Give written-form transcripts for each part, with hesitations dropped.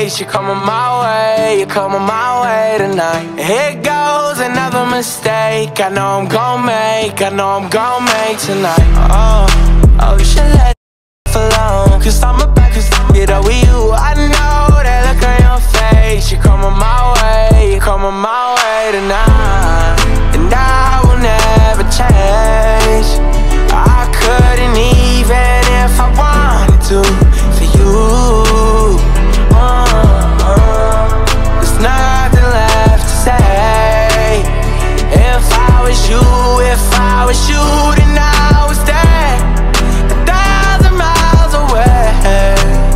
face. You're coming my way, you're coming my way tonight. Here goes another mistake I know I'm gon' make, I know I'm gon' make tonight. Oh, you should let it alone, cause I'm about to get over you. I know that look on your face. You're coming my way, you're coming my way tonight. And I will never change. I couldn't even if I wanted to for you. There's nothing left to say. If I was you, if I was you, then I was there 1,000 miles away.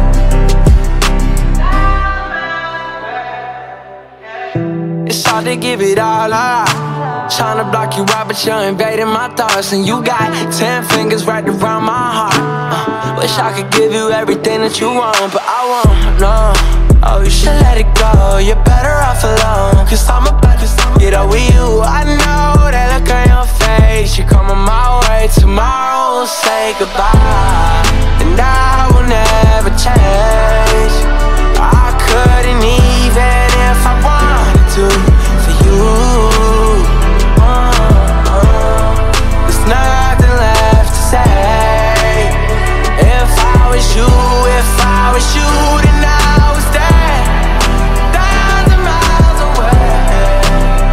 It's hard to give it all up, tryna block you out, but you're invading my thoughts. And you got 10 fingers right around my heart. Wish I could give you everything that you want, but I won't, no. Oh, you should let it go, you're better off alone, cause I'm about to get over you. I know that look on your face. You're coming my way, tomorrow we'll say goodbye. And I will never change. I couldn't even if I wanted to for you. There's nothing left to say. If I was you, if I was you, then I was there 1,000 miles away.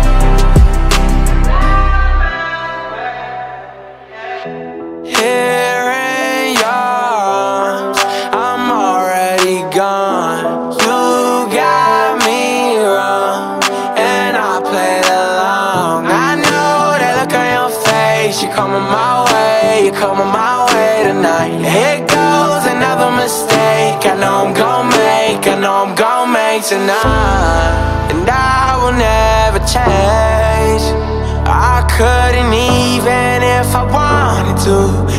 Here in yours, I'm already gone. You got me wrong, and I played along. I know that look on your face. You're coming my way, you're coming my way tonight. Here goes another mistake I know I'm gon' make, I know I'm gon' make tonight. And I will never change. I couldn't even if I wanted to